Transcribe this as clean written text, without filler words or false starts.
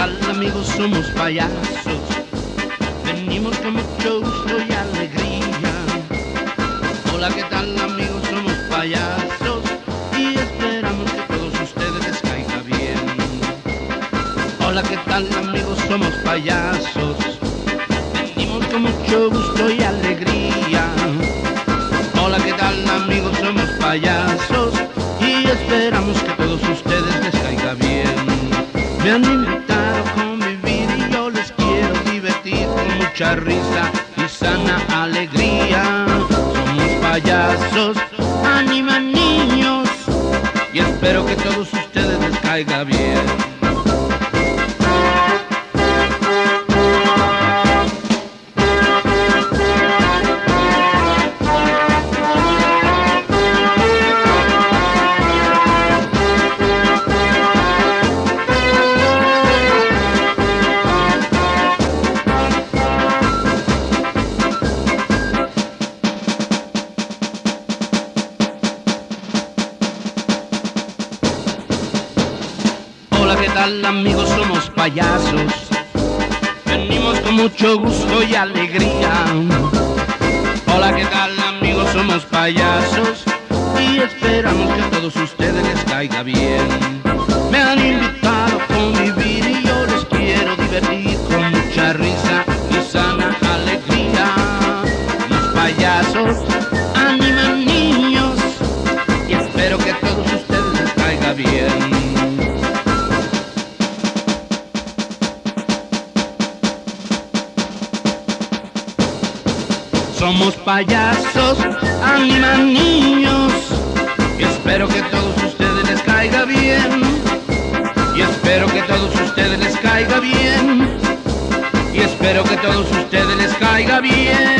tal, amigos? Somos payasos. Venimos con mucho gusto y alegría. Hola, ¿qué tal, amigos? Somos payasos y esperamos que a todos ustedes les caiga bien. Hola, ¿qué tal, amigos? Somos payasos. Venimos con mucho gusto y alegría. Hola, ¿qué tal, amigos? Somos payasos y esperamos que a todos ustedes les caiga bien. Me han invitado a convivir y yo les quiero divertir con mucha risa y sana alegría. Somos payasos, animan niños y espero que a todos ustedes les caiga bien. Hola, ¿qué tal, amigos? Somos payasos. Venimos con mucho gusto y alegría. Hola, ¿qué tal, amigos? Somos payasos y esperamos que a todos ustedes les caiga bien. Me han invitado a convivir y yo les quiero divertir con mucha risa y sana alegría. Los payasos animan niños y espero que a todos ustedes les caiga bien. Somos payasos, animan niños y espero que a todos ustedes les caiga bien. Y espero que a todos ustedes les caiga bien. Y espero que a todos ustedes les caiga bien.